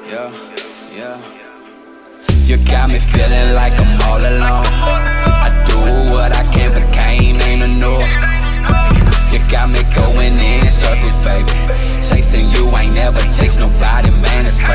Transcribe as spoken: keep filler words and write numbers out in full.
yeah, yeah. You got me feeling like I'm all alone. I do what I can, but can't ain't enough. You got me going in circles, baby. Chasing you ain't never chased nobody, man, it's